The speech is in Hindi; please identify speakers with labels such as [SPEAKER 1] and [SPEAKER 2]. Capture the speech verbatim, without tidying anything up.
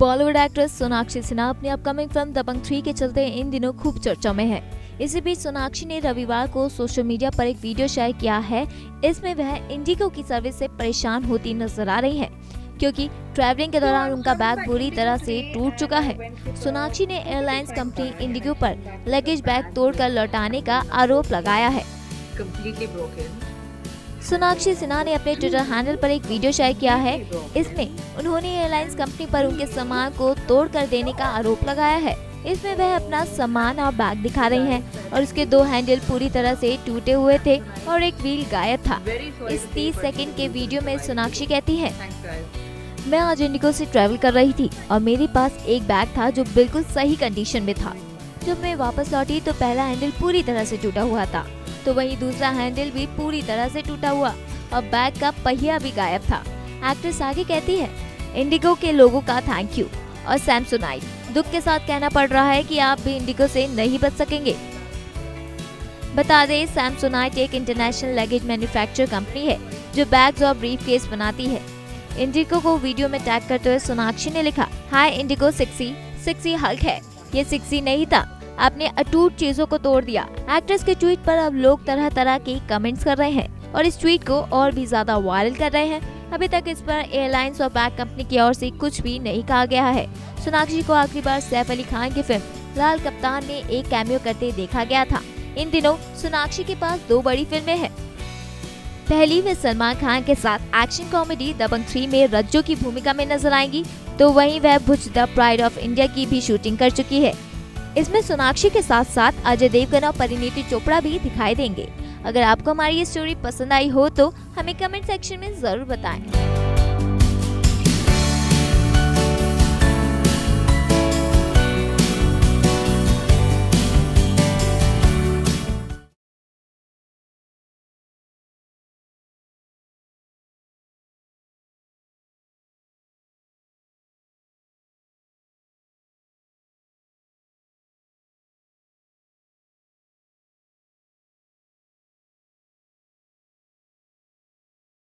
[SPEAKER 1] बॉलीवुड एक्ट्रेस सोनाक्षी सिन्हा अपनी अपकमिंग फिल्म दबंग थ्री के चलते इन दिनों खूब चर्चा में है। इसी बीच सोनाक्षी ने रविवार को सोशल मीडिया पर एक वीडियो शेयर किया है। इसमें वह इंडिगो की सर्विस से परेशान होती नजर आ रही है, क्योंकि ट्रैवलिंग के दौरान उनका बैग बुरी तरह से टूट चुका है। सोनाक्षी ने एयरलाइंस कंपनी इंडिगो पर लगेज बैग तोड़कर लौटाने का आरोप लगाया है। सोनाक्षी सिन्हा ने अपने ट्विटर हैंडल पर एक वीडियो शेयर किया है। इसमें उन्होंने एयरलाइंस कंपनी पर उनके सामान को तोड़ कर देने का आरोप लगाया है। इसमें वह अपना सामान और बैग दिखा रही हैं और उसके दो हैंडल पूरी तरह से टूटे हुए थे और एक व्हील गायब था। इस तीस सेकंड के वीडियो में सोनाक्षी कहती है, मैं आज इंडिगो से ट्रैवल कर रही थी और मेरे पास एक बैग था जो बिल्कुल सही कंडीशन में था। जब मैं वापस लौटी तो पहला हैंडल पूरी तरह से टूटा हुआ था, तो वहीं दूसरा हैंडल भी पूरी तरह से टूटा हुआ और बैग का पहिया भी गायब था। एक्ट्रेस आगे कहती है, इंडिगो के लोगों का थैंक यू और सैमसोनाइट, दुख के साथ कहना पड़ रहा है कि आप भी इंडिगो से नहीं बच सकेंगे। बता दें, सैमसोनाइट एक इंटरनेशनल लगेज मैन्युफैक्चर कंपनी है जो बैग्स और ब्रीफकेस बनाती है। इंडिगो को वीडियो में टैग करते हुए सोनाक्षी ने लिखा, hi IndiGo six E six E Hulk है, ये सिक्सी नहीं था, आपने अटूट चीजों को तोड़ दिया। एक्ट्रेस के ट्वीट पर अब लोग तरह तरह के कमेंट्स कर रहे हैं और इस ट्वीट को और भी ज्यादा वायरल कर रहे हैं। अभी तक इस पर एयरलाइंस और बैग कंपनी की ओर से कुछ भी नहीं कहा गया है। सोनाक्षी को आखिरी बार सैफ अली खान की फिल्म लाल कप्तान में एक कैमियो करते देखा गया था। इन दिनों सोनाक्षी के पास दो बड़ी फिल्में हैं। पहली वे सलमान खान के साथ एक्शन कॉमेडी दबंग थ्री में रज्जो की भूमिका में नजर आएंगी, तो वहीं वह Bhuj the pride of India की भी शूटिंग कर चुकी है। इसमें सोनाक्षी के साथ साथ अजय देवगन और परिणीति चोपड़ा भी दिखाई देंगे। अगर आपको हमारी ये स्टोरी पसंद आई हो तो हमें कमेंट सेक्शन में जरूर बताएं।